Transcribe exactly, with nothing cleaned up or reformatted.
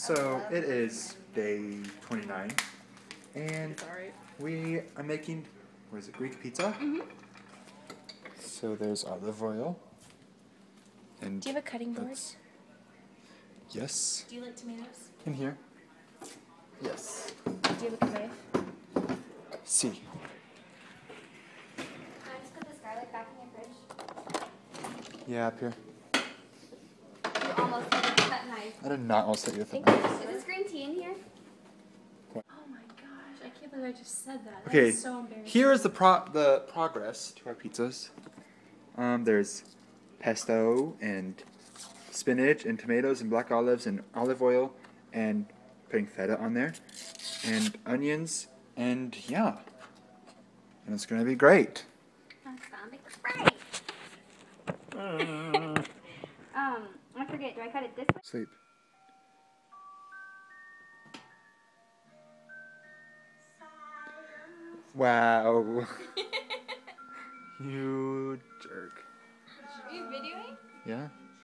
So it is day twenty-nine, and Sorry. we are making, what is it, Greek pizza? Mm-hmm. So there's olive oil. And Do you have a cutting board? Yes. Do you like tomatoes? In here. Yes. Do you have a knife? See. Can I just put this garlic back in your fridge? Yeah, up here. You almost hit it with that knife. I did not all set you with Thank that. you. Is this green tea in here? Oh my gosh, I can't believe I just said that. That Okay, is so embarrassing. here is the pro the progress to our pizzas. Um, there's pesto and spinach and tomatoes and black olives and olive oil and putting feta on there and onions and yeah, and it's gonna be great. That sounds great. um, I forget. Do I cut it this way? Sleep. Wow. You jerk. Are you videoing? Yeah.